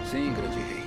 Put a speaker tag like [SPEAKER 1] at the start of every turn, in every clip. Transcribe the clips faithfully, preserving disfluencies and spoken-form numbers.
[SPEAKER 1] Sim, grande rei.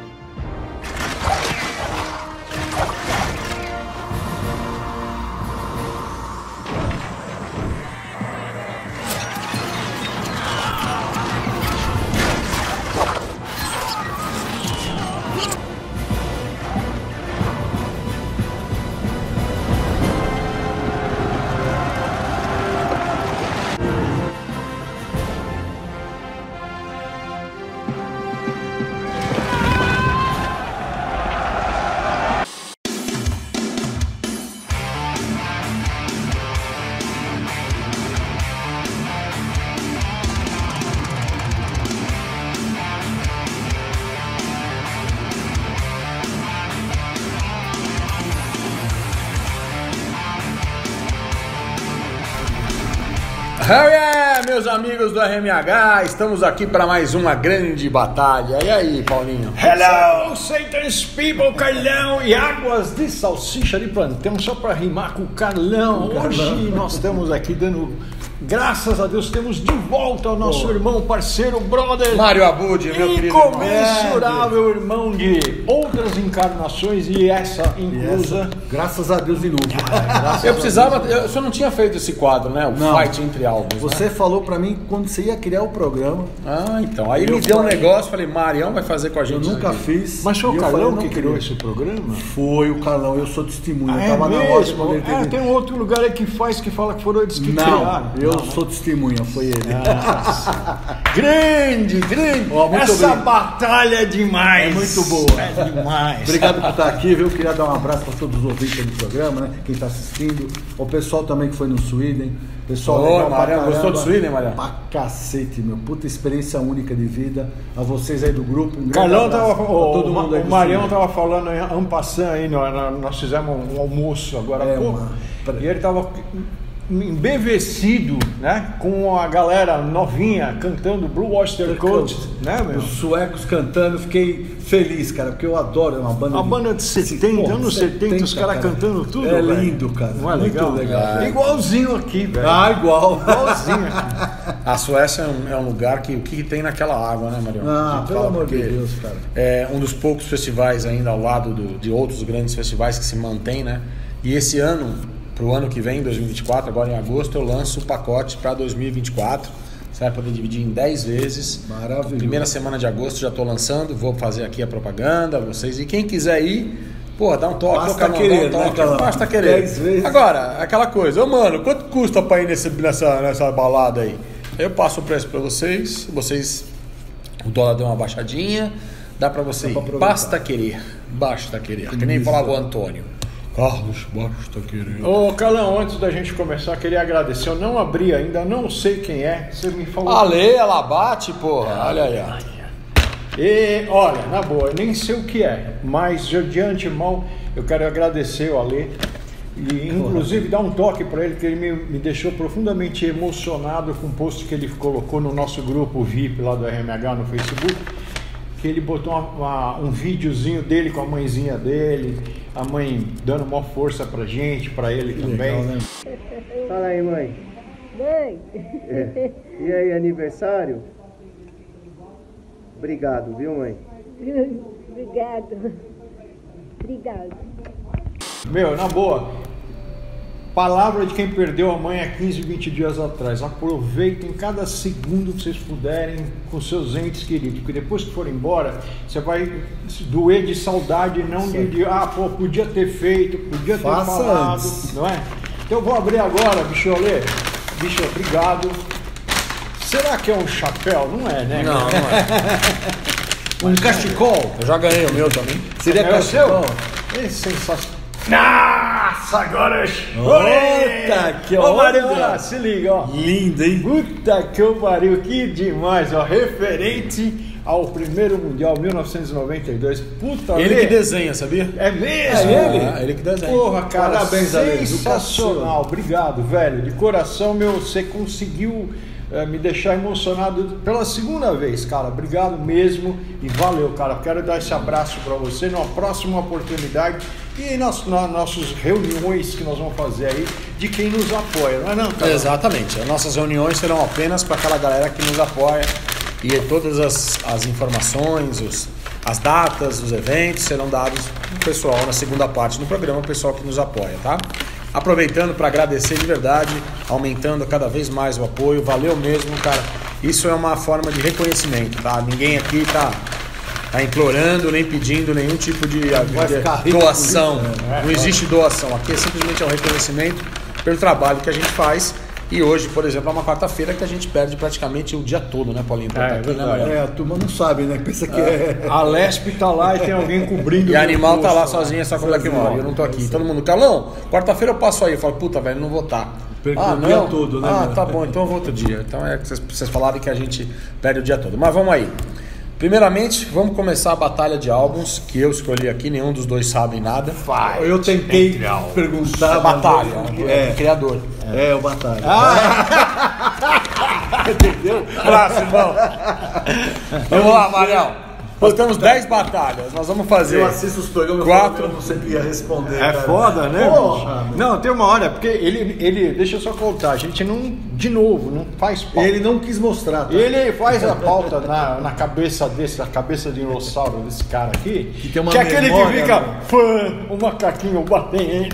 [SPEAKER 2] Oh yeah, meus amigos do R M H, estamos aqui para mais uma grande batalha. E aí, Paulinho?
[SPEAKER 3] Hello, Satan's people, Carlão e águas de salsicha de plantão, só para rimar com o Carlão. Hoje nós estamos aqui dando, graças a Deus, temos de volta o nosso oh. irmão, parceiro, brother
[SPEAKER 2] Mário Abud, meu querido
[SPEAKER 3] incomensurável irmão de outras encarnações e essa inclusa.
[SPEAKER 4] Essa, graças a Deus de novo.
[SPEAKER 2] É, eu precisava, eu só não tinha feito esse quadro, né? O
[SPEAKER 4] não.
[SPEAKER 2] Fight entre álbuns.
[SPEAKER 4] Você
[SPEAKER 2] né?
[SPEAKER 4] falou pra mim quando você ia criar o programa.
[SPEAKER 2] Ah, então. Aí me deu um negócio, falei, Marião vai fazer com a gente.
[SPEAKER 4] Eu nunca
[SPEAKER 2] aqui.
[SPEAKER 4] fiz.
[SPEAKER 3] Mas foi o Carlão
[SPEAKER 4] falei,
[SPEAKER 3] que criou esse programa?
[SPEAKER 4] Foi o Carlão, eu sou testemunha.
[SPEAKER 3] Ah,
[SPEAKER 4] eu tava
[SPEAKER 3] é
[SPEAKER 4] na loja
[SPEAKER 3] mesmo?
[SPEAKER 4] quando ele teve...
[SPEAKER 3] É, tem um outro lugar aí que faz, que fala que foram eles que
[SPEAKER 4] não,
[SPEAKER 3] criaram.
[SPEAKER 4] Eu
[SPEAKER 3] não,
[SPEAKER 4] sou testemunha, foi ele.
[SPEAKER 3] grande, grande.
[SPEAKER 4] Oh, muito
[SPEAKER 3] Essa
[SPEAKER 4] obrigado.
[SPEAKER 3] Batalha é demais.
[SPEAKER 4] É muito boa.
[SPEAKER 3] É demais.
[SPEAKER 4] Obrigado por estar aqui, viu? Queria dar um abraço para todos os ouvintes do programa, né? Quem está assistindo. O pessoal também que foi no Sweden. Pessoal
[SPEAKER 2] Ô,
[SPEAKER 4] legal
[SPEAKER 2] Marião,
[SPEAKER 4] pra
[SPEAKER 2] gostou do Sweden, Marião?
[SPEAKER 4] Pra cacete, meu. Puta experiência única de vida. A vocês aí do grupo. Um
[SPEAKER 3] Carlão tava, o,
[SPEAKER 4] todo mundo aí
[SPEAKER 3] o
[SPEAKER 4] do
[SPEAKER 3] Marião
[SPEAKER 4] Sweden.
[SPEAKER 3] tava falando em Ampassan aí, nós, nós fizemos um almoço agora há
[SPEAKER 4] É,
[SPEAKER 3] pouco.
[SPEAKER 4] uma...
[SPEAKER 3] E ele tava embevecido, né, com a galera novinha cantando Blue Oyster Cult, né, meu?
[SPEAKER 4] Os suecos cantando, fiquei feliz, cara, porque eu adoro uma banda.
[SPEAKER 3] A
[SPEAKER 4] de...
[SPEAKER 3] banda de setenta, anos setenta, os caras cantando tudo.
[SPEAKER 4] É
[SPEAKER 3] velho.
[SPEAKER 4] lindo, cara.
[SPEAKER 3] Não é
[SPEAKER 4] muito
[SPEAKER 3] legal?
[SPEAKER 4] legal.
[SPEAKER 3] É. Igualzinho aqui, velho.
[SPEAKER 4] Ah, igual.
[SPEAKER 3] Igualzinho aqui.
[SPEAKER 2] A Suécia é um, é um lugar que o que tem naquela água, né, Marião?
[SPEAKER 4] Ah, pelo amor de Deus, cara.
[SPEAKER 2] É um dos poucos festivais ainda ao lado do, de outros grandes festivais que se mantém, né? E esse ano, pro ano que vem, dois mil e vinte e quatro, agora em agosto, eu lanço o pacote para dois mil e vinte e quatro. Você vai poder dividir em dez vezes.
[SPEAKER 4] Maravilhoso.
[SPEAKER 2] Primeira semana de agosto já estou lançando, vou fazer aqui a propaganda, vocês. E quem quiser ir, pô, dá um toque.
[SPEAKER 4] Basta
[SPEAKER 2] não,
[SPEAKER 4] querer,
[SPEAKER 2] dá um toque,
[SPEAKER 4] né,
[SPEAKER 2] basta querer.
[SPEAKER 4] dez vezes.
[SPEAKER 2] Agora, aquela coisa, ô mano, quanto custa para ir nesse, nessa, nessa balada aí? Eu passo o preço para vocês, vocês, o dólar deu uma baixadinha, dá para você ir. Basta querer, basta querer. Que nem falava o Antônio. Carlos, basta querer.
[SPEAKER 3] Ô, Carlão, antes da gente começar, queria agradecer. Eu não abri ainda, não sei quem é. Você me falou.
[SPEAKER 2] Ale, ela bate, porra. Olha aí, ó.
[SPEAKER 3] E olha, na boa, eu nem sei o que é, mas eu, de antemão eu quero agradecer o Ale e inclusive dar um toque para ele, que ele me, me deixou profundamente emocionado com o post que ele colocou no nosso grupo V I P lá do R M H no Facebook, que ele botou uma, uma, um videozinho dele com a mãezinha dele, a mãe dando uma força pra gente, pra ele que também. Legal, né?
[SPEAKER 5] Fala aí, mãe.
[SPEAKER 6] Mãe.
[SPEAKER 5] É. E aí, aniversário? Obrigado, viu, mãe?
[SPEAKER 6] Obrigado. Obrigado.
[SPEAKER 3] Meu, na boa, palavra de quem perdeu a mãe há quinze, vinte dias atrás. Aproveitem cada segundo que vocês puderem com seus entes queridos, porque depois que for embora, você vai doer de saudade, não de, de ah, pô, podia ter feito, podia ter
[SPEAKER 4] Faça
[SPEAKER 3] falado,
[SPEAKER 4] antes.
[SPEAKER 3] não é? Então eu vou abrir agora, bicho Olê. Bicho, obrigado. Será que é um chapéu? Não é, né?
[SPEAKER 2] Não, não é.
[SPEAKER 3] Um cachecol?
[SPEAKER 2] Eu já ganhei o meu também.
[SPEAKER 3] Seria
[SPEAKER 4] É o
[SPEAKER 3] cachecol?
[SPEAKER 4] seu?
[SPEAKER 3] É sensacional. Nossa, agora eu
[SPEAKER 4] Puta que
[SPEAKER 3] Ô,
[SPEAKER 4] onda.
[SPEAKER 3] Mariana, se liga, ó.
[SPEAKER 4] Lindo, hein?
[SPEAKER 3] Puta que eu pariu, que demais, ó. Referente ao primeiro Mundial mil novecentos e noventa e dois. Puta,
[SPEAKER 2] Ele
[SPEAKER 3] Ale.
[SPEAKER 2] que desenha, sabia?
[SPEAKER 3] É mesmo?
[SPEAKER 4] É ele?
[SPEAKER 2] Ah, ele que desenha.
[SPEAKER 3] Porra, cara,
[SPEAKER 4] Parabéns, Ale.
[SPEAKER 3] sensacional. Obrigado, velho. De coração, meu, você conseguiu é, me deixar emocionado pela segunda vez, cara. Obrigado mesmo e valeu, cara. Quero dar esse abraço pra você numa próxima oportunidade e nas, nas nossas reuniões que nós vamos fazer aí de quem nos apoia, não é não, cara?
[SPEAKER 2] Exatamente. As nossas reuniões serão apenas para aquela galera que nos apoia. E todas as, as informações, os, as datas, os eventos serão dados pro pessoal na segunda parte do programa, o pessoal que nos apoia, tá? Aproveitando para agradecer de verdade, aumentando cada vez mais o apoio, valeu mesmo, cara. Isso é uma forma de reconhecimento, tá? Ninguém aqui tá, tá implorando, nem pedindo nenhum tipo de, de doação. Não existe doação, aqui é simplesmente um reconhecimento pelo trabalho que a gente faz. E hoje, por exemplo, é uma quarta-feira que a gente perde praticamente o dia todo, né, Paulinho?
[SPEAKER 3] É,
[SPEAKER 2] aqui, né,
[SPEAKER 4] É, a turma não sabe, né? Pensa que é.
[SPEAKER 3] A Lesp tá lá e tem alguém cobrindo.
[SPEAKER 2] E a Animal tá lá
[SPEAKER 3] posto,
[SPEAKER 2] sozinha, só com o Black Mori. Eu não tô aqui. Todo mundo, Carlão, quarta-feira eu passo aí. Eu falo, puta, velho, não vou estar.
[SPEAKER 4] Perdi
[SPEAKER 2] Ah,
[SPEAKER 4] o
[SPEAKER 2] não?
[SPEAKER 4] dia todo, né,
[SPEAKER 2] Ah,
[SPEAKER 4] meu?
[SPEAKER 2] tá bom, então eu vou outro dia. Então é que vocês, vocês falaram que a gente perde o dia todo. Mas vamos aí. Primeiramente, vamos começar a batalha de álbuns, que eu escolhi aqui, nenhum dos dois sabem nada.
[SPEAKER 4] Eu tentei perguntar.
[SPEAKER 2] É batalha,
[SPEAKER 4] É,
[SPEAKER 2] é criador.
[SPEAKER 4] é, é o Batalha.
[SPEAKER 2] Entendeu? Próximo, vamos. Vamos lá, Marião. Nós temos dez batalhas, nós vamos fazer.
[SPEAKER 4] Eu assisto os programas,
[SPEAKER 2] quatro.
[SPEAKER 4] eu não sempre ia responder.
[SPEAKER 3] É
[SPEAKER 4] cara.
[SPEAKER 3] foda, né?
[SPEAKER 4] Porra,
[SPEAKER 3] bicho? Não, tem uma hora, porque ele, ele. Deixa eu só contar, a gente não. De novo, não faz pauta.
[SPEAKER 4] Ele não quis mostrar. Tá?
[SPEAKER 3] Ele faz a pauta na, na cabeça desse, na cabeça de dinossauro desse cara aqui.
[SPEAKER 4] Que tem uma
[SPEAKER 3] que é aquele que
[SPEAKER 4] memória,
[SPEAKER 3] fica.
[SPEAKER 4] né?
[SPEAKER 3] Fã, o macaquinho batendo.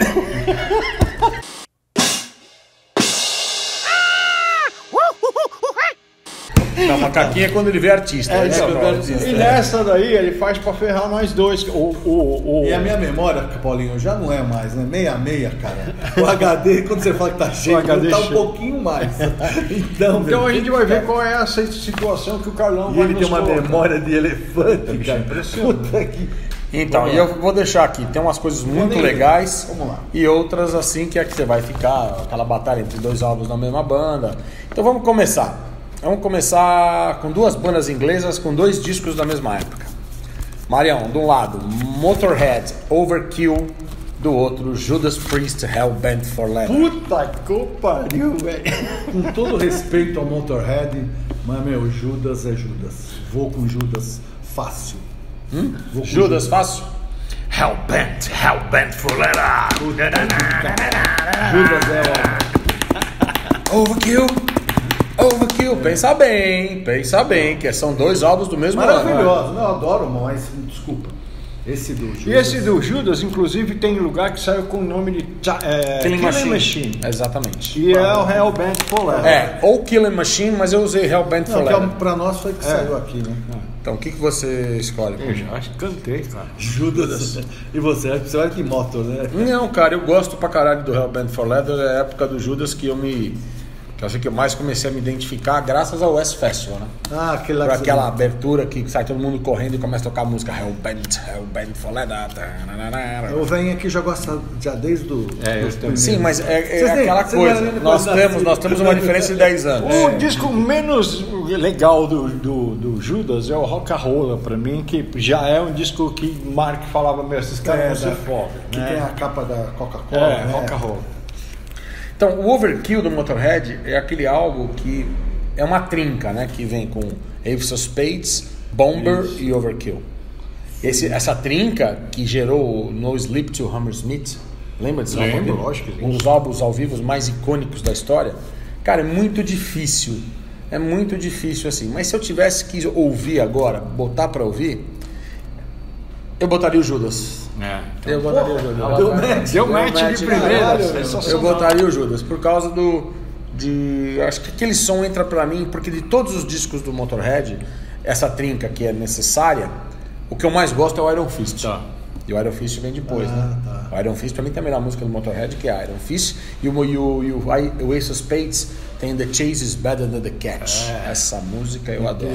[SPEAKER 2] Não, macaquinho é quando ele vê artista.
[SPEAKER 3] É,
[SPEAKER 2] isso
[SPEAKER 3] então,
[SPEAKER 2] que eu quero dizer.
[SPEAKER 3] e nessa daí ele faz pra ferrar nós dois. O, o, o...
[SPEAKER 4] E a minha memória, Paulinho, já não é mais, né? Meia meia, cara. O H D, quando você fala que tá cheio,
[SPEAKER 3] H D
[SPEAKER 4] tá um
[SPEAKER 3] cheio.
[SPEAKER 4] pouquinho mais. Então,
[SPEAKER 3] Então a
[SPEAKER 4] velho,
[SPEAKER 3] gente vai ver qual é essa situação que o Carlão
[SPEAKER 4] E
[SPEAKER 3] vai
[SPEAKER 4] ele
[SPEAKER 3] nos
[SPEAKER 4] tem uma
[SPEAKER 3] colocar.
[SPEAKER 4] memória de elefante,
[SPEAKER 3] Bicho, é
[SPEAKER 4] cara.
[SPEAKER 3] impressionante.
[SPEAKER 4] Puta que...
[SPEAKER 2] Então,
[SPEAKER 4] Vamos
[SPEAKER 2] e
[SPEAKER 4] lá.
[SPEAKER 2] eu vou deixar aqui, tem umas coisas muito
[SPEAKER 4] nem-
[SPEAKER 2] legais
[SPEAKER 4] Vamos lá.
[SPEAKER 2] e outras assim que é que você vai ficar, aquela batalha entre dois álbuns na mesma banda. Então vamos começar. Vamos começar com duas bandas inglesas com dois discos da mesma época. Marião, de um lado, Motorhead, Overkill, do outro, Judas Priest, Hellbent for Leather.
[SPEAKER 3] Puta que pariu, velho.
[SPEAKER 4] Com todo respeito ao Motorhead, mas, meu, Judas é Judas. Vou com Judas fácil.
[SPEAKER 2] Hum?
[SPEAKER 4] Vou com
[SPEAKER 2] Judas, fácil? Hellbent, Hellbent for Leather.
[SPEAKER 4] Judas é
[SPEAKER 2] Overkill, Overkill. Pensa bem, pensa bem, que são dois álbuns do mesmo ano.
[SPEAKER 4] maravilhoso. Não, eu adoro, mas desculpa. Esse do Judas.
[SPEAKER 3] E esse do Judas, inclusive, tem lugar que saiu com o nome de Ta- é,
[SPEAKER 2] Killing
[SPEAKER 3] Killing
[SPEAKER 2] Machine.
[SPEAKER 3] Machine.
[SPEAKER 2] Exatamente.
[SPEAKER 3] E é o Hellbent for Leather.
[SPEAKER 2] É, ou Killing Machine, mas eu usei Hellbent for
[SPEAKER 4] Não, que
[SPEAKER 2] Leather.
[SPEAKER 4] é, pra nós foi que saiu aqui, né?
[SPEAKER 2] Então, o que, que você escolhe?
[SPEAKER 3] Eu já acho que cantei, cara.
[SPEAKER 4] Judas. E você? Você vai que moto, né?
[SPEAKER 2] Não, cara, eu gosto pra caralho do Hellbent for Leather. É a época do Judas que eu me... que eu acho que eu mais comecei a me identificar graças ao West Festival, né?
[SPEAKER 4] Ah, aquele lá
[SPEAKER 2] Por
[SPEAKER 4] que você-
[SPEAKER 2] aquela abertura que sai todo mundo correndo e começa a tocar a música Hellbent, Hellbent for Leather. Tananana.
[SPEAKER 4] O velhinho aqui já gosta já desde o.
[SPEAKER 3] É, eu
[SPEAKER 4] dos
[SPEAKER 3] também.
[SPEAKER 4] primeiros.
[SPEAKER 2] Sim, mas é, é
[SPEAKER 4] Vocês nem-
[SPEAKER 2] aquela
[SPEAKER 4] vocês não eram
[SPEAKER 2] coisa.
[SPEAKER 4] nem
[SPEAKER 2] Nós
[SPEAKER 4] depois
[SPEAKER 2] temos,
[SPEAKER 4] nascidos.
[SPEAKER 2] nós temos uma diferença de dez anos.
[SPEAKER 3] O disco menos legal do, do, do Judas é o Rock and Roll, pra mim, que já é um disco que Mark falava, meu, esses caras
[SPEAKER 4] É,
[SPEAKER 3] não se
[SPEAKER 4] da-
[SPEAKER 3] fodem,
[SPEAKER 4] que
[SPEAKER 3] né?
[SPEAKER 4] tem a capa da Coca-Cola.
[SPEAKER 3] É,
[SPEAKER 4] né?
[SPEAKER 3] Rock and Roll.
[SPEAKER 2] Então, o Overkill do Motorhead é aquele álbum que é uma trinca, né? Que vem com Ace of Spades, Bomber e Overkill. Esse, essa trinca que gerou No Sleep to Hammersmith, lembra desse álbum?
[SPEAKER 3] Lembro,
[SPEAKER 2] dele?
[SPEAKER 3] lógico que
[SPEAKER 2] Um dos álbuns ao vivo mais icônicos da história. Cara, é muito difícil. É muito difícil assim. Mas se eu tivesse que ouvir agora, botar pra ouvir, eu botaria o Judas.
[SPEAKER 3] É.
[SPEAKER 2] Eu botaria o Judas.
[SPEAKER 4] Deu match.
[SPEAKER 3] Deu match de primeira.
[SPEAKER 4] caralho,
[SPEAKER 2] Eu
[SPEAKER 3] sensacional.
[SPEAKER 2] botaria o Judas por causa do de acho que aquele som entra pra mim porque de todos os discos do Motorhead essa trinca que é necessária, o que eu mais gosto é o Iron Fist.
[SPEAKER 3] Tá.
[SPEAKER 2] E o Iron Fist vem depois,
[SPEAKER 4] Ah,
[SPEAKER 2] né?
[SPEAKER 4] tá.
[SPEAKER 2] O Iron Fist pra mim também é a música do Motorhead que é Iron Fist e o e o, e o, I- o Ace of Spades tem The Chase is Better Than the Catch. Essa música eu adoro.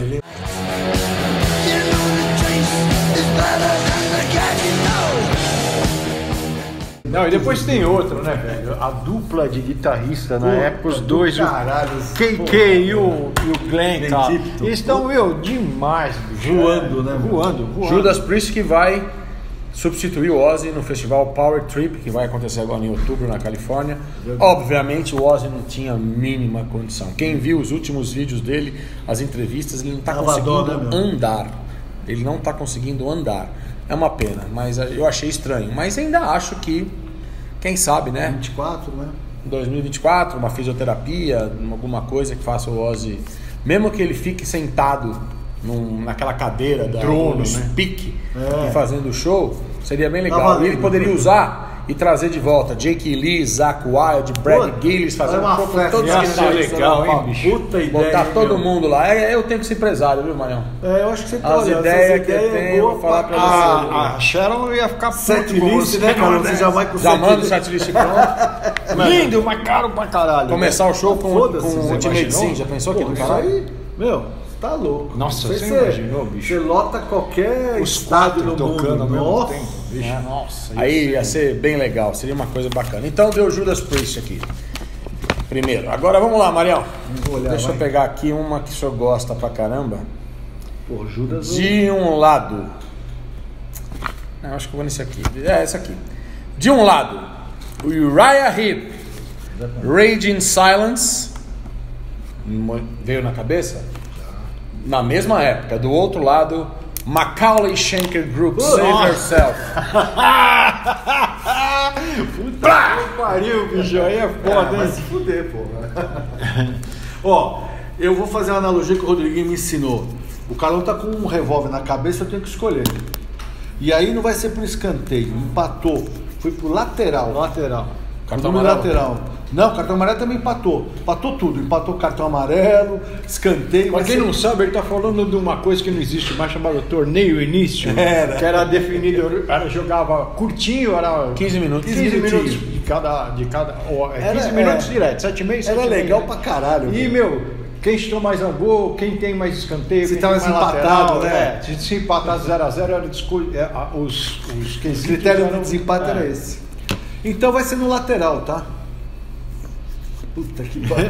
[SPEAKER 3] Não, e depois tem outro, né, velho? A dupla de guitarrista na
[SPEAKER 4] Puta
[SPEAKER 3] época, os
[SPEAKER 4] do
[SPEAKER 3] dois,
[SPEAKER 4] caralho,
[SPEAKER 3] o K K e o, e o Glenn,
[SPEAKER 4] Glenn
[SPEAKER 3] cara.
[SPEAKER 4] Tipton.
[SPEAKER 3] Eles estão, meu, demais, bicho.
[SPEAKER 4] Voando, né, meu?
[SPEAKER 3] Voando, voando.
[SPEAKER 2] Judas Priest que vai substituir o Ozzy no festival Power Trip, que vai acontecer agora em outubro na Califórnia. Obviamente o Ozzy não tinha a mínima condição. Quem viu os últimos vídeos dele, as entrevistas, ele não está
[SPEAKER 4] Tava
[SPEAKER 2] conseguindo
[SPEAKER 4] dó, né, meu?
[SPEAKER 2] andar. Ele não está conseguindo andar. É uma pena, mas eu achei estranho. Mas ainda acho que, quem sabe, né?
[SPEAKER 4] vinte e quatro, né?
[SPEAKER 2] dois mil e vinte e quatro, uma fisioterapia, alguma coisa que faça o Ozzy mesmo que ele fique sentado num, naquela cadeira da
[SPEAKER 3] Trono,
[SPEAKER 2] do
[SPEAKER 3] né?
[SPEAKER 2] speak
[SPEAKER 4] É.
[SPEAKER 2] e fazendo show, seria bem legal.
[SPEAKER 4] valendo,
[SPEAKER 2] E ele poderia
[SPEAKER 4] né?
[SPEAKER 2] usar e trazer de volta Jake Lee, Zach Wilde, Brad
[SPEAKER 4] Pô,
[SPEAKER 2] Gillis, fazendo
[SPEAKER 4] uma
[SPEAKER 2] um pouco
[SPEAKER 4] festa,
[SPEAKER 2] todos
[SPEAKER 3] ia
[SPEAKER 2] os
[SPEAKER 3] ser
[SPEAKER 2] guitarristas
[SPEAKER 3] legal,
[SPEAKER 2] lá,
[SPEAKER 3] hein,
[SPEAKER 2] pá,
[SPEAKER 3] bicho?
[SPEAKER 4] Puta ideia.
[SPEAKER 2] botar
[SPEAKER 4] hein,
[SPEAKER 2] todo
[SPEAKER 4] meu?
[SPEAKER 2] mundo lá. É, eu tenho que ser empresário, viu, Marião?
[SPEAKER 4] É, eu acho que você
[SPEAKER 2] As
[SPEAKER 4] olha,
[SPEAKER 2] ideias
[SPEAKER 4] essas
[SPEAKER 2] que eu
[SPEAKER 4] ideias
[SPEAKER 2] tenho, eu
[SPEAKER 4] boa
[SPEAKER 2] vou falar pra
[SPEAKER 4] pra-
[SPEAKER 2] você.
[SPEAKER 3] A, a Sharon ia ficar
[SPEAKER 4] Set
[SPEAKER 3] puto com
[SPEAKER 4] list,
[SPEAKER 3] você,
[SPEAKER 4] né, cara? Você já vai com
[SPEAKER 2] Já
[SPEAKER 4] set
[SPEAKER 2] manda o
[SPEAKER 4] list.
[SPEAKER 2] setlist pronto.
[SPEAKER 3] Lindo, mas caro pra caralho.
[SPEAKER 2] Começar o show com,
[SPEAKER 4] Foda-se,
[SPEAKER 2] com
[SPEAKER 4] você
[SPEAKER 2] o Ultimate
[SPEAKER 3] imaginou?
[SPEAKER 2] Sim, já pensou que
[SPEAKER 4] Pô,
[SPEAKER 2] do
[SPEAKER 4] isso
[SPEAKER 2] caralho?
[SPEAKER 4] aí, meu, tá louco.
[SPEAKER 3] Nossa,
[SPEAKER 4] Isso aí
[SPEAKER 3] você imaginou, bicho?
[SPEAKER 4] Você lota qualquer
[SPEAKER 3] Os
[SPEAKER 4] estádio
[SPEAKER 3] quatro
[SPEAKER 4] no
[SPEAKER 3] tocando ao
[SPEAKER 4] mundo.
[SPEAKER 3] mesmo
[SPEAKER 4] Nossa.
[SPEAKER 3] tempo. Bicho, nossa.
[SPEAKER 2] Aí ia ser bem legal, seria uma coisa bacana. Então deu Judas Priest aqui. Primeiro. Agora vamos lá, Marião.
[SPEAKER 4] Vou olhar,
[SPEAKER 2] Deixa eu
[SPEAKER 4] vai.
[SPEAKER 2] pegar aqui uma que o senhor gosta pra caramba.
[SPEAKER 4] Pô, Judas.
[SPEAKER 2] De um lado. Não, acho que eu vou nesse aqui. É, esse aqui. De um lado, o Uriah Heep, Raging Silence. Mo- Veio na cabeça? Na mesma época. Do outro lado, Macaulay Schenker Group, Save Yourself.
[SPEAKER 3] Puta que pariu, bicho. Aí é
[SPEAKER 4] Ah,
[SPEAKER 3] foda,
[SPEAKER 4] vai
[SPEAKER 3] hein?
[SPEAKER 4] se fuder, porra. Ó, eu vou fazer uma analogia que o Rodriguinho me ensinou. O Carlão tá com um revólver na cabeça, eu tenho que escolher. E aí não vai ser por escanteio, empatou. Foi pro lateral.
[SPEAKER 3] Lateral.
[SPEAKER 2] Cartão
[SPEAKER 4] Tudo no
[SPEAKER 2] amarelo?
[SPEAKER 4] lateral. Não, o cartão amarelo também empatou. Empatou tudo. Empatou o cartão amarelo, escanteio.
[SPEAKER 3] Pra
[SPEAKER 4] vai
[SPEAKER 3] quem
[SPEAKER 4] ser-
[SPEAKER 3] não sabe, ele tá falando de uma coisa que não existe mais, chamada torneio início.
[SPEAKER 4] Era.
[SPEAKER 3] Que era definido, era, jogava curtinho, era
[SPEAKER 2] quinze minutos.
[SPEAKER 3] quinze
[SPEAKER 4] quinze
[SPEAKER 3] minutos
[SPEAKER 4] minutinhos.
[SPEAKER 3] de cada. De cada ó, é
[SPEAKER 4] Era-
[SPEAKER 3] quinze minutos
[SPEAKER 4] é.
[SPEAKER 3] direto, sete e meio,
[SPEAKER 4] Era
[SPEAKER 3] sete e meio.
[SPEAKER 4] legal pra caralho.
[SPEAKER 3] E, meu, quem chutou mais a gol, quem tem mais escanteio,
[SPEAKER 4] Se
[SPEAKER 3] quem
[SPEAKER 4] tá
[SPEAKER 3] tem
[SPEAKER 4] mais
[SPEAKER 3] mais
[SPEAKER 4] empatado,
[SPEAKER 3] lateral,
[SPEAKER 4] né?
[SPEAKER 3] é, se, se empatar zero a zero, era discu- é, a- os, os
[SPEAKER 4] O
[SPEAKER 3] quesitos
[SPEAKER 4] critério
[SPEAKER 3] eram-
[SPEAKER 4] de desempate
[SPEAKER 3] é.
[SPEAKER 4] era esse. Então vai ser no lateral, tá? Puta que pariu.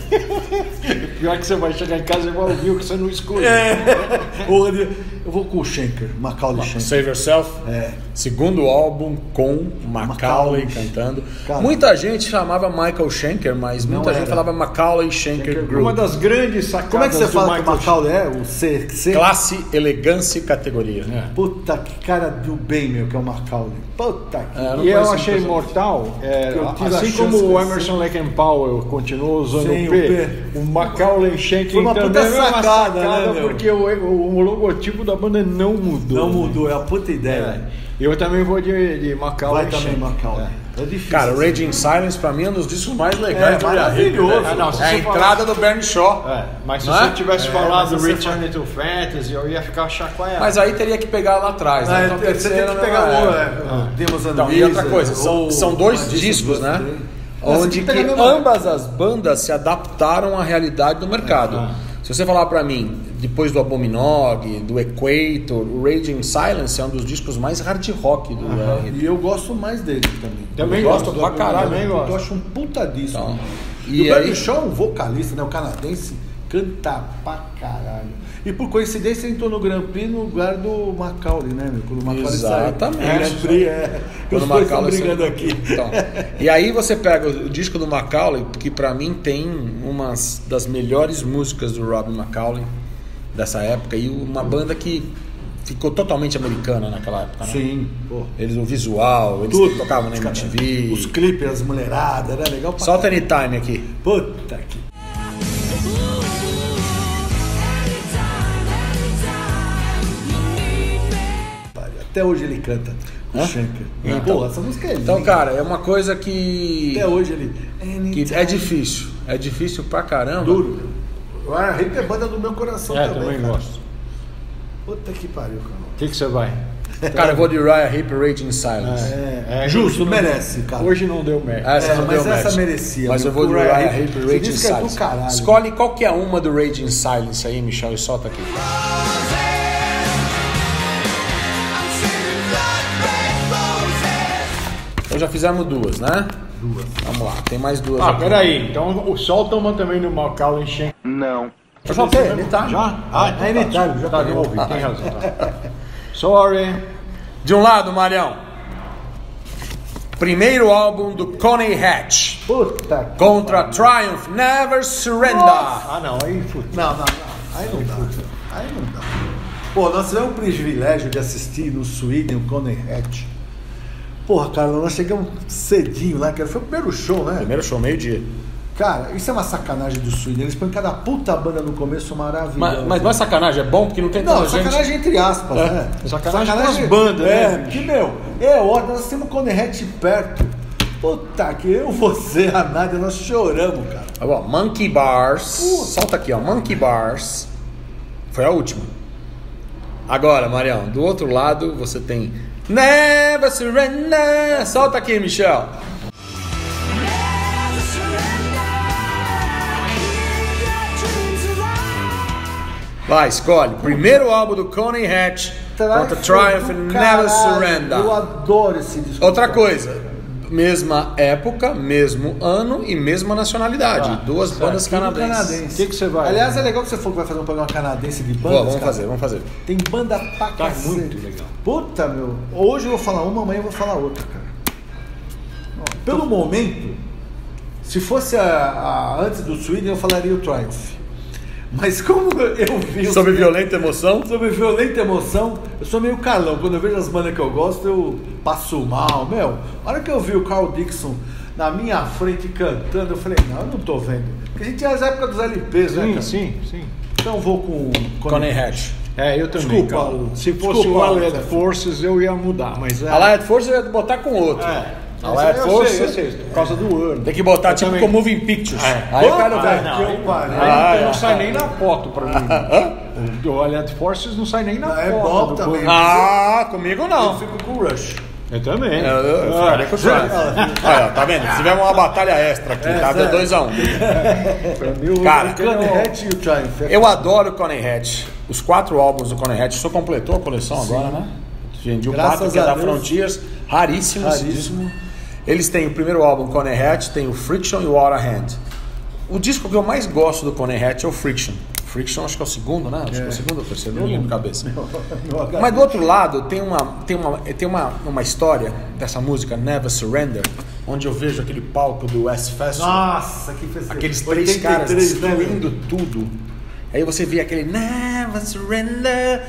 [SPEAKER 3] Pior que você vai chegar em casa e vai ouvir o que você não escolheu.
[SPEAKER 4] Ô, Rodrigo, eu vou com o Schenker, Macaulay Schenker.
[SPEAKER 2] Save Yourself.
[SPEAKER 4] É.
[SPEAKER 2] Segundo álbum com Macaulay
[SPEAKER 4] Macaulay.
[SPEAKER 2] cantando.
[SPEAKER 4] Cara.
[SPEAKER 2] Muita gente chamava Michael Schenker, mas muita gente
[SPEAKER 4] era.
[SPEAKER 2] falava Macaulay Schenker
[SPEAKER 4] Schenker
[SPEAKER 2] Group.
[SPEAKER 3] Uma das grandes sacadas
[SPEAKER 4] Como é que você
[SPEAKER 3] do
[SPEAKER 4] fala que o
[SPEAKER 3] Michael
[SPEAKER 4] Macaulay é? O C? C?
[SPEAKER 2] Classe, elegância e categoria.
[SPEAKER 4] Puta que cara do bem, meu, que é o Macaulay. Puta que...
[SPEAKER 2] É, não
[SPEAKER 3] E eu
[SPEAKER 2] conheço
[SPEAKER 3] achei
[SPEAKER 2] muita
[SPEAKER 3] mortal, é,
[SPEAKER 4] Eu tive a
[SPEAKER 3] assim
[SPEAKER 4] chance
[SPEAKER 3] como
[SPEAKER 4] de
[SPEAKER 3] o
[SPEAKER 4] conhecer.
[SPEAKER 3] Emerson Lake and Powell continuou usando
[SPEAKER 4] Sim,
[SPEAKER 3] o P,
[SPEAKER 4] o P.
[SPEAKER 3] o Macaulay Schenker
[SPEAKER 4] Foi uma
[SPEAKER 3] também
[SPEAKER 4] puta
[SPEAKER 3] é uma
[SPEAKER 4] sacada, né, meu?
[SPEAKER 3] porque o, o, o logotipo da banda não mudou.
[SPEAKER 4] Não mudou, é a puta
[SPEAKER 3] É.
[SPEAKER 4] ideia.
[SPEAKER 3] Eu também vou de, de Macaulay
[SPEAKER 4] Vai também,
[SPEAKER 3] Schenker.
[SPEAKER 4] Macaulay.
[SPEAKER 3] É.
[SPEAKER 4] É difícil.
[SPEAKER 2] Cara, Raging Silence pra mim é um dos discos mais legais
[SPEAKER 4] É,
[SPEAKER 2] do Uriah Heep,
[SPEAKER 4] maravilhoso.
[SPEAKER 2] né?
[SPEAKER 3] Ah, não, se
[SPEAKER 2] É a
[SPEAKER 3] você
[SPEAKER 2] entrada do Bernie Shaw.
[SPEAKER 3] É, mas se
[SPEAKER 2] Não é?
[SPEAKER 3] você tivesse
[SPEAKER 4] É,
[SPEAKER 3] falado
[SPEAKER 4] mas você
[SPEAKER 3] Return to Fantasy, eu ia ficar chacoalhado.
[SPEAKER 2] Mas aí teria que pegar lá atrás, né?
[SPEAKER 4] Ah,
[SPEAKER 2] Então,
[SPEAKER 4] você tem
[SPEAKER 2] terceira
[SPEAKER 4] que
[SPEAKER 2] não
[SPEAKER 4] pegar
[SPEAKER 2] é.
[SPEAKER 4] o é, Demos and
[SPEAKER 2] Então, e outra
[SPEAKER 4] Wizard,
[SPEAKER 2] coisa, são,
[SPEAKER 4] ou
[SPEAKER 2] são dois
[SPEAKER 4] Magician's
[SPEAKER 2] discos, né?
[SPEAKER 4] Birthday.
[SPEAKER 2] Onde
[SPEAKER 4] Você
[SPEAKER 2] que
[SPEAKER 4] tem que pegar mesmo.
[SPEAKER 2] ambas as bandas se adaptaram à realidade do mercado.
[SPEAKER 3] Ah.
[SPEAKER 2] Se você falar pra mim, depois do Abominog, do Equator, o Raging Silence é um dos discos mais hard rock do Uriah Heep.
[SPEAKER 4] E eu gosto mais dele também.
[SPEAKER 3] Também
[SPEAKER 2] Eu gosto
[SPEAKER 3] gosto
[SPEAKER 2] pra
[SPEAKER 3] do-
[SPEAKER 2] caralho.
[SPEAKER 3] também
[SPEAKER 4] Eu
[SPEAKER 3] gosto.
[SPEAKER 4] acho um puta disco.
[SPEAKER 2] Então,
[SPEAKER 4] e,
[SPEAKER 2] e
[SPEAKER 4] o
[SPEAKER 2] aí-
[SPEAKER 4] Bernie Shaw é um vocalista, né? O canadense canta pra caralho. E por coincidência ele entrou no Grand Prix no lugar do Macaulay, né, meu? Quando o Macaulay
[SPEAKER 2] Exatamente.
[SPEAKER 4] saiu. Grand Prix, é.
[SPEAKER 2] Quando
[SPEAKER 4] Os
[SPEAKER 2] o
[SPEAKER 4] dois estão
[SPEAKER 2] Macaulay
[SPEAKER 4] brigando
[SPEAKER 2] saiu-
[SPEAKER 4] aqui.
[SPEAKER 2] Então, e aí você pega o disco do Macaulay, que pra mim tem umas das melhores músicas do Robbie Macaulay dessa época, e uma banda que ficou totalmente americana naquela época, né?
[SPEAKER 4] Sim, pô.
[SPEAKER 2] Eles, o visual, eles
[SPEAKER 4] Tudo.
[SPEAKER 2] tocavam na M T V.
[SPEAKER 4] Os clipes, as mulheradas, era legal pra
[SPEAKER 2] Solta
[SPEAKER 4] caralho.
[SPEAKER 2] Anytime aqui.
[SPEAKER 4] Puta que... pariu. Até hoje ele canta. O
[SPEAKER 2] Hã?
[SPEAKER 4] Schenker.
[SPEAKER 2] Então.
[SPEAKER 4] Porra, essa música é linda.
[SPEAKER 2] Então, cara, é uma coisa que,
[SPEAKER 4] Até hoje ele...
[SPEAKER 2] que é difícil. É difícil pra caramba.
[SPEAKER 4] Duro. O Uriah Heep é banda do meu coração
[SPEAKER 3] É,
[SPEAKER 4] também,
[SPEAKER 3] também
[SPEAKER 4] cara.
[SPEAKER 3] gosto.
[SPEAKER 4] Puta que pariu, cara.
[SPEAKER 3] O que, que você vai?
[SPEAKER 2] Cara, eu vou de Uriah Heep, Raging Silence.
[SPEAKER 4] É,
[SPEAKER 3] É,
[SPEAKER 4] justo,
[SPEAKER 3] hoje não-
[SPEAKER 4] merece, cara.
[SPEAKER 3] Hoje não deu merda.
[SPEAKER 2] Essa
[SPEAKER 4] É,
[SPEAKER 2] não
[SPEAKER 4] mas
[SPEAKER 2] deu
[SPEAKER 4] essa
[SPEAKER 2] match.
[SPEAKER 4] merecia,
[SPEAKER 2] Mas
[SPEAKER 4] meu.
[SPEAKER 2] eu vou de
[SPEAKER 4] Uriah
[SPEAKER 2] Uriah
[SPEAKER 4] Heep,
[SPEAKER 2] Heep,
[SPEAKER 4] esse
[SPEAKER 2] Raging
[SPEAKER 4] disco é do
[SPEAKER 2] Silence.
[SPEAKER 4] caralho.
[SPEAKER 2] Escolhe qualquer uma do Raging Silence aí, Michel, e solta aqui. Então já fizemos duas, né?
[SPEAKER 4] Duas.
[SPEAKER 2] Vamos lá, tem mais duas
[SPEAKER 3] Ah,
[SPEAKER 2] aqui.
[SPEAKER 3] peraí. Então o solta uma também no Macaulay Schenker.
[SPEAKER 2] Eu soltei, ele tá.
[SPEAKER 3] Já? Ah, então
[SPEAKER 4] É
[SPEAKER 3] tá,
[SPEAKER 4] Anytime, já
[SPEAKER 3] tá,
[SPEAKER 4] peguei.
[SPEAKER 3] não ouvi, tem razão. Tá. Sorry.
[SPEAKER 2] De um lado, Marião. Primeiro álbum do Coney Hatch.
[SPEAKER 4] Puta que...
[SPEAKER 2] Contra Triumph, Never Surrender.
[SPEAKER 3] Ah, não, aí fudeu.
[SPEAKER 4] Não, não, não. Aí não dá. Aí não dá. Pô, nós tivemos o privilégio de assistir no Sweden o Coney Hatch. Porra, cara, nós chegamos cedinho lá, que foi o primeiro show, né?
[SPEAKER 2] Primeiro show, meio-dia.
[SPEAKER 4] Cara, isso é uma sacanagem do Sweden. Eles põem cada puta banda no começo maravilhosa.
[SPEAKER 2] Mas, mas não é sacanagem, é bom porque não tem
[SPEAKER 4] Não,
[SPEAKER 2] tanta gente.
[SPEAKER 4] sacanagem entre aspas,
[SPEAKER 2] É.
[SPEAKER 4] né?
[SPEAKER 3] Sacanagem com as bandas,
[SPEAKER 4] é,
[SPEAKER 3] né?
[SPEAKER 4] Que, meu, é ótimo, nós temos o Conehead perto. Puta que eu, você, a Nádia, nós choramos, cara.
[SPEAKER 2] Tá bom, Monkey Bars. Solta aqui, ó. Monkey Bars. Foi a última. Agora, Marião, do outro lado você tem Never Surrender. Solta aqui, Michel. Vai, escolhe. Primeiro álbum do Coney Hatch contra Triumph and Never Surrender.
[SPEAKER 4] Eu adoro esse disco.
[SPEAKER 2] Outra coisa, mesma época, mesmo ano e mesma nacionalidade.
[SPEAKER 3] Ah,
[SPEAKER 2] Duas
[SPEAKER 3] certo.
[SPEAKER 2] bandas
[SPEAKER 4] Tudo
[SPEAKER 2] canadenses.
[SPEAKER 4] canadense.
[SPEAKER 3] O que que você vai?
[SPEAKER 4] Aliás, é legal que você falou que vai fazer um programa canadense de
[SPEAKER 2] Boa,
[SPEAKER 4] bandas.
[SPEAKER 2] vamos
[SPEAKER 4] cara.
[SPEAKER 2] fazer, vamos fazer.
[SPEAKER 4] Tem banda pra
[SPEAKER 3] Tá
[SPEAKER 4] cacete.
[SPEAKER 3] muito legal.
[SPEAKER 4] Puta, meu. Hoje eu vou falar uma, amanhã eu vou falar outra, cara. Ó, Pelo momento, se fosse a, a- antes do Sweden, eu falaria o Triumph. Mas como eu vi... o
[SPEAKER 2] Sobre
[SPEAKER 4] Sweden-
[SPEAKER 2] violenta emoção.
[SPEAKER 4] Sobre violenta emoção, eu sou meio calão. Quando eu vejo as bandas que eu gosto, eu passo mal. Meu, a hora que eu vi o Carl Dixon na minha frente cantando, eu falei, não, eu não tô vendo. Porque a gente tinha as épocas dos L Ps, né,
[SPEAKER 3] Sim,
[SPEAKER 4] cara?
[SPEAKER 3] sim, sim.
[SPEAKER 4] Então eu vou com... com
[SPEAKER 2] Coney Hatch.
[SPEAKER 3] É, eu também.
[SPEAKER 4] Desculpa,
[SPEAKER 3] cara.
[SPEAKER 4] Lu.
[SPEAKER 3] Se fosse
[SPEAKER 4] Desculpa,
[SPEAKER 3] o Allied
[SPEAKER 4] Lu.
[SPEAKER 3] Forces, eu ia mudar, mas é.
[SPEAKER 2] A Allied Force eu ia botar com outro.
[SPEAKER 3] É.
[SPEAKER 2] Allied
[SPEAKER 3] eu
[SPEAKER 2] Force
[SPEAKER 3] sei, eu sei, por causa do ano.
[SPEAKER 2] tem que botar
[SPEAKER 3] Eu
[SPEAKER 2] tipo
[SPEAKER 3] também.
[SPEAKER 2] com Moving Pictures.
[SPEAKER 3] É.
[SPEAKER 2] Aí eu quero
[SPEAKER 4] Puta
[SPEAKER 2] ver.
[SPEAKER 4] que eu pariu.
[SPEAKER 2] Ah,
[SPEAKER 3] Então
[SPEAKER 2] é.
[SPEAKER 3] não sai nem na foto pra mim. O do Allied Forces não sai nem na
[SPEAKER 4] Ah, é
[SPEAKER 3] foto.
[SPEAKER 4] bom
[SPEAKER 3] do
[SPEAKER 4] também.
[SPEAKER 3] coisa.
[SPEAKER 2] Ah, comigo não.
[SPEAKER 4] Eu fico com o Rush.
[SPEAKER 3] Eu também.
[SPEAKER 2] Eu, eu, eu
[SPEAKER 3] Ah,
[SPEAKER 2] ficaria com o Triumph. Olha, tá vendo? Se tiver uma batalha extra aqui, tá? Deu
[SPEAKER 4] sério.
[SPEAKER 2] dois a um.
[SPEAKER 3] pra mim, o-
[SPEAKER 2] Cara,
[SPEAKER 4] O Conehead e o Triumph.
[SPEAKER 2] Eu adoro o Coney Hatch. Os quatro álbuns do Coney Hatch. Só completou a coleção agora, né? Vendi o
[SPEAKER 4] Graças
[SPEAKER 2] quatro, que é
[SPEAKER 4] a
[SPEAKER 2] da
[SPEAKER 4] Deus.
[SPEAKER 2] Frontiers. Raríssimo esse
[SPEAKER 4] Raríssimo.
[SPEAKER 2] disco. Eles têm o primeiro álbum, Coney Hatch, tem o Friction e o Out of Hand. O disco que eu mais gosto do Coney Hatch é o Friction. Friction acho que é o segundo, né? Acho que é o segundo ou terceiro, não lembro de cabeça. Mas do outro lado tem uma, tem uma, tem uma, uma história dessa música, Never Surrender, onde eu vejo aquele palco do West Festival.
[SPEAKER 4] Nossa, que fez
[SPEAKER 2] Aqueles três caras destruindo tudo. Aí você vê aquele Never Surrender.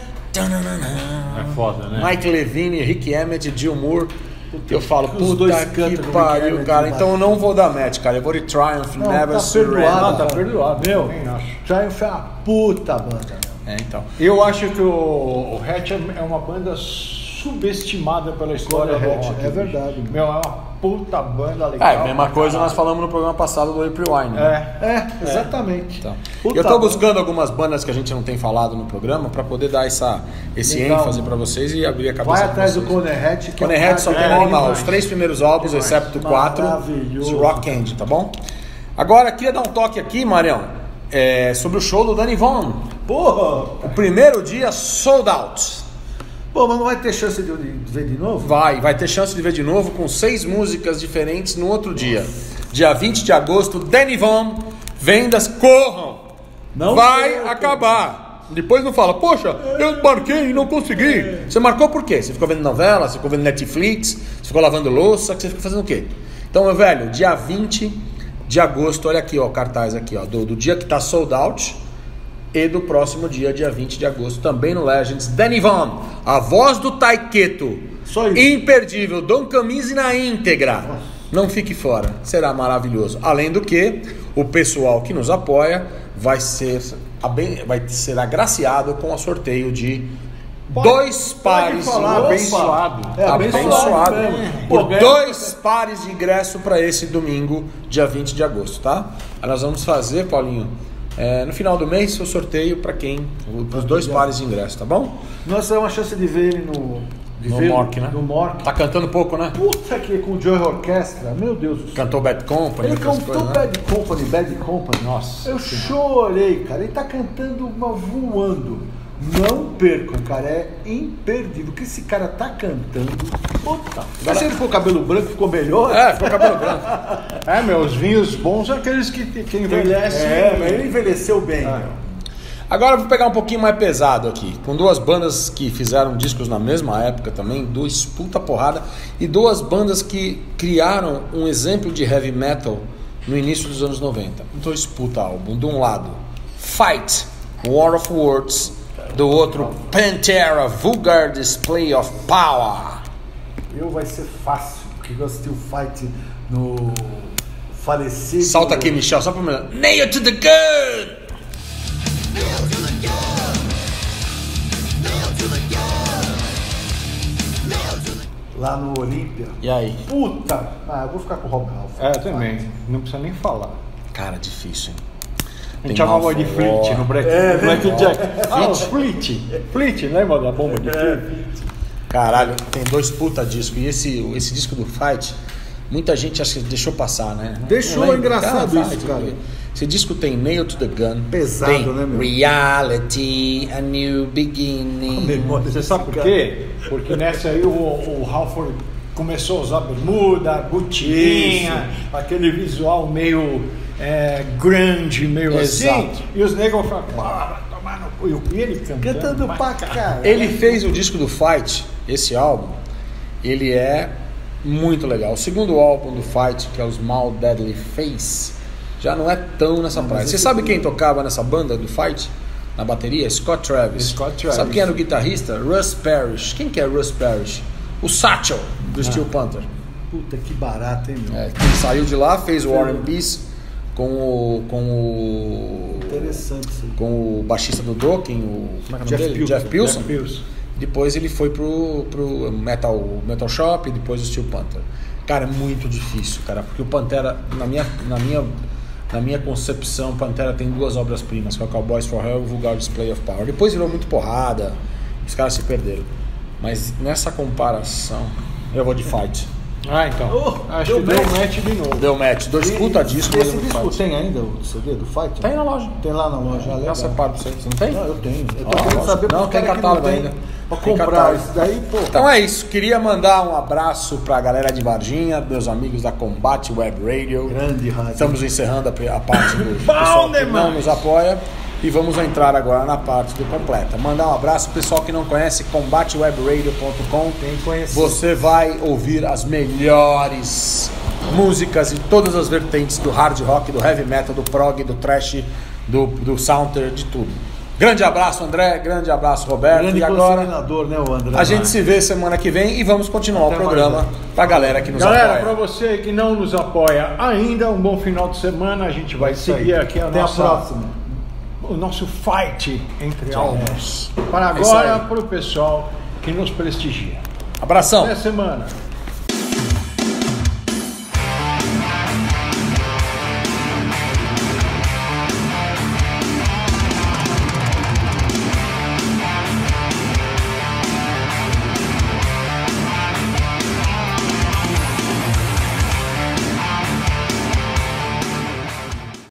[SPEAKER 3] É foda, né?
[SPEAKER 2] Mike Levine, Rick Emmett, Jill Moore. Eu falo,
[SPEAKER 4] os
[SPEAKER 2] puta
[SPEAKER 4] dois
[SPEAKER 2] que
[SPEAKER 4] cantam com o Rick
[SPEAKER 2] pariu,
[SPEAKER 4] Emmett,
[SPEAKER 2] cara.
[SPEAKER 4] mano.
[SPEAKER 2] Então eu não vou dar match, cara. Eu vou de Triumph,
[SPEAKER 4] Não,
[SPEAKER 2] Never
[SPEAKER 4] tá
[SPEAKER 2] Surrender.
[SPEAKER 4] perdoado,
[SPEAKER 3] tá perdoado.
[SPEAKER 4] Meu,
[SPEAKER 3] Também acho.
[SPEAKER 4] Triumph é uma puta banda.
[SPEAKER 2] É, então.
[SPEAKER 3] Eu acho que o, o Hatch é uma banda subestimada pela história do
[SPEAKER 4] Hatch,
[SPEAKER 3] rock.
[SPEAKER 4] é verdade.
[SPEAKER 3] Meu, é uma puta banda legal.
[SPEAKER 2] É, a mesma coisa nós falamos no programa passado do April Wine. Né?
[SPEAKER 3] É.
[SPEAKER 4] É, exatamente.
[SPEAKER 2] Então,
[SPEAKER 4] Puta
[SPEAKER 2] eu tô
[SPEAKER 4] banda.
[SPEAKER 2] buscando algumas bandas que a gente não tem falado no programa pra poder dar essa, esse
[SPEAKER 4] Legal.
[SPEAKER 2] ênfase pra vocês e abrir a cabeça
[SPEAKER 4] Vai
[SPEAKER 2] pra
[SPEAKER 4] atrás do
[SPEAKER 2] vocês.
[SPEAKER 4] Conehead. que
[SPEAKER 2] Coney
[SPEAKER 4] é
[SPEAKER 2] Hatch só tem
[SPEAKER 3] é,
[SPEAKER 2] animal.
[SPEAKER 3] demais.
[SPEAKER 2] Os três primeiros álbuns, exceto o quatro,
[SPEAKER 4] Maravilhoso.
[SPEAKER 2] os Rock Candy, tá bom? Agora, queria dar um toque aqui, Marião, é, sobre o show do Danny Vaughan.
[SPEAKER 4] Porra!
[SPEAKER 2] O primeiro dia sold out.
[SPEAKER 4] Pô, mas não vai ter chance de de ver de novo?
[SPEAKER 2] Vai, vai ter chance de ver de novo com seis músicas diferentes no outro dia. Dia vinte de agosto, Danny Vaughan, vendas, corram!
[SPEAKER 4] Não
[SPEAKER 2] vai
[SPEAKER 4] percam.
[SPEAKER 2] acabar. Depois não fala, poxa, eu marquei e não consegui. Você marcou por quê? Você ficou vendo novela, você ficou vendo Netflix, você ficou lavando louça, você ficou fazendo o quê? Então, meu velho, dia vinte de agosto, olha aqui, ó, o cartaz aqui, ó, do, do dia que tá sold out e do próximo dia, dia vinte de agosto, também no Legends, Danny Vaughan, a voz do Taiketo,
[SPEAKER 4] Só isso.
[SPEAKER 2] imperdível, Dom Camille na íntegra. Não fique fora, será maravilhoso. Além do que, o pessoal que nos apoia vai ser, aben- vai ser agraciado com o sorteio de dois pares
[SPEAKER 3] falar,
[SPEAKER 2] de
[SPEAKER 3] abençoado.
[SPEAKER 4] É,
[SPEAKER 2] abençoado
[SPEAKER 4] mesmo.
[SPEAKER 2] por
[SPEAKER 4] Pô, ganha-
[SPEAKER 2] dois pares de ingresso para esse domingo, dia vinte de agosto, tá? Aí nós vamos fazer, Paulinho, é, no final do mês, o sorteio para quem? Os dois pares de ingresso, tá bom?
[SPEAKER 4] Nossa, é uma chance de ver ele no... De
[SPEAKER 2] No
[SPEAKER 4] ver
[SPEAKER 2] Mork, né?
[SPEAKER 4] No Mork.
[SPEAKER 2] Tá cantando pouco, né?
[SPEAKER 4] Puta que com o Joy Orchestra, meu Deus do céu.
[SPEAKER 2] Cantou Bad Company,
[SPEAKER 4] Ele
[SPEAKER 2] outras
[SPEAKER 4] cantou
[SPEAKER 2] coisas, né?
[SPEAKER 4] Bad Company, Bad Company.
[SPEAKER 3] Nossa
[SPEAKER 4] Eu chorei, cara. Ele tá cantando uma voando. Não percam, cara. É imperdível. O que esse cara tá cantando. Puta. Mas se ele ficou cabelo branco, ficou melhor?
[SPEAKER 2] É, ficou cabelo branco.
[SPEAKER 3] É, meu, os vinhos bons são aqueles que, que envelhecem.
[SPEAKER 4] É, mas ele envelheceu bem.
[SPEAKER 3] Ah.
[SPEAKER 4] meu.
[SPEAKER 2] Agora eu vou pegar um pouquinho mais pesado aqui, com duas bandas que fizeram discos na mesma época também, duas puta porrada, e duas bandas que criaram um exemplo de heavy metal no início dos anos noventa. Dois puta álbum, de um lado Fight, War of Words, do outro Pantera, Vulgar Display of Power.
[SPEAKER 4] Eu vai ser fácil, porque eu assisti o Fight no falecido...
[SPEAKER 2] Salta aqui, Michel, só pra melhor. Nail to the gun!
[SPEAKER 4] Lá no Olímpia.
[SPEAKER 2] E aí?
[SPEAKER 4] Puta! Ah, eu vou ficar com o Rob Halford.
[SPEAKER 3] É, também. Não precisa nem falar.
[SPEAKER 2] Cara, difícil, hein?
[SPEAKER 3] A gente chamava de Fleet no Black,
[SPEAKER 4] É,
[SPEAKER 3] Black
[SPEAKER 4] né?
[SPEAKER 3] Jack. Ah, o Fleet. Fleet, lembra da bomba de Fleet?
[SPEAKER 2] Caralho, tem dois puta discos. E esse, esse disco do Fight, muita gente acha que deixou passar, né?
[SPEAKER 4] Deixou,
[SPEAKER 2] Não lembra?
[SPEAKER 4] engraçado
[SPEAKER 2] Cara,
[SPEAKER 4] isso,
[SPEAKER 2] Fight,
[SPEAKER 4] cara.
[SPEAKER 2] Esse disco tem Nail to the Gun.
[SPEAKER 4] Pesado,
[SPEAKER 2] tem
[SPEAKER 4] né, meu?
[SPEAKER 2] Reality, A New Beginning.
[SPEAKER 3] Você sabe por quê? Porque nessa aí o, o Halford começou a usar bermuda, botininha, aquele visual meio é, grande, meio
[SPEAKER 2] Exato.
[SPEAKER 3] assim. E os negros falaram, bora tomar no cu. E ele cantando,
[SPEAKER 4] Cantando pra caralho.
[SPEAKER 2] Ele fez o disco do Fight, esse álbum, ele é muito legal. O segundo álbum do Fight, que é o Small Deadly Face, já não é tão nessa praia. Você sabe quem tocava nessa banda do Fight? Na bateria? Scott Travis.
[SPEAKER 3] Scott Travis.
[SPEAKER 2] Sabe quem era o guitarrista? Russ Parrish. Quem que é Russ Parrish? O Satchel, do Steel Panther.
[SPEAKER 4] Puta, que barato, hein, meu?
[SPEAKER 2] É, ele saiu de lá, fez o War and Peace com o... Com o
[SPEAKER 4] Interessante isso aí.
[SPEAKER 2] com o baixista do Dokken, o como é que é o nome
[SPEAKER 4] Jeff
[SPEAKER 2] dele?
[SPEAKER 4] Pilson.
[SPEAKER 2] Jeff Pilson.
[SPEAKER 3] Jeff Pilson.
[SPEAKER 2] Depois ele foi pro, pro Metal, Metal Shop e depois o Steel Panther. Cara, é muito difícil, cara, porque o Pantera, na minha, na minha, na minha concepção, o Pantera tem duas obras-primas, que é o Cowboys for Hell e o Vulgar Display of Power. Depois virou muito porrada, os caras se perderam. Mas nessa comparação, eu vou de Fight.
[SPEAKER 3] Ah, então.
[SPEAKER 4] Oh,
[SPEAKER 3] Acho
[SPEAKER 4] deu
[SPEAKER 3] que deu
[SPEAKER 4] match.
[SPEAKER 3] match de novo.
[SPEAKER 2] Deu match, dois puta discos, mas
[SPEAKER 4] Esse
[SPEAKER 2] eu vou de
[SPEAKER 4] disco
[SPEAKER 2] Fight.
[SPEAKER 4] tem ainda o C D do Fight?
[SPEAKER 2] Tem na loja.
[SPEAKER 4] Tem lá na loja.
[SPEAKER 2] Já
[SPEAKER 4] legal.
[SPEAKER 2] separo pra você. Você não tem?
[SPEAKER 4] Não, eu tenho. Eu tô
[SPEAKER 2] Ah,
[SPEAKER 4] querendo
[SPEAKER 2] lógico.
[SPEAKER 4] saber
[SPEAKER 2] Não,
[SPEAKER 4] porque
[SPEAKER 2] tem
[SPEAKER 4] cara que
[SPEAKER 2] catálogo
[SPEAKER 4] não tem
[SPEAKER 2] ainda.
[SPEAKER 4] Pra
[SPEAKER 2] Tem
[SPEAKER 4] comprar
[SPEAKER 2] catálogo.
[SPEAKER 4] isso daí, pô.
[SPEAKER 2] Então é isso, queria mandar um abraço pra galera de Varginha, meus amigos da Combate Web Radio.
[SPEAKER 4] Grande rádio.
[SPEAKER 2] Estamos encerrando a, a parte do pessoal que não nos apoia e vamos entrar agora na parte do completa. Mandar um abraço pro pessoal que não conhece combate web radio ponto com.
[SPEAKER 4] Tem que conhecer.
[SPEAKER 2] Você vai ouvir as melhores músicas de todas as vertentes do hard rock, do heavy metal, do prog, do thrash, do, do sounter, de tudo. Grande abraço, André. Grande abraço, Roberto.
[SPEAKER 4] Grande
[SPEAKER 2] e agora
[SPEAKER 4] consignador, né, o André?
[SPEAKER 2] a gente se vê semana que vem e vamos continuar
[SPEAKER 4] Até
[SPEAKER 2] o programa
[SPEAKER 4] mais,
[SPEAKER 2] pra galera que nos
[SPEAKER 3] Galera,
[SPEAKER 2] apoia.
[SPEAKER 3] para você que não nos apoia ainda, um bom final de semana. A gente vai
[SPEAKER 4] Isso aí.
[SPEAKER 3] seguir aqui a
[SPEAKER 4] Até
[SPEAKER 3] nossa,
[SPEAKER 4] a próxima.
[SPEAKER 3] o nosso fight entre
[SPEAKER 2] Tchau.
[SPEAKER 3] almas. Para
[SPEAKER 2] É isso
[SPEAKER 3] agora,
[SPEAKER 2] aí.
[SPEAKER 3] para o pessoal que nos prestigia.
[SPEAKER 2] Abração.
[SPEAKER 3] Até semana.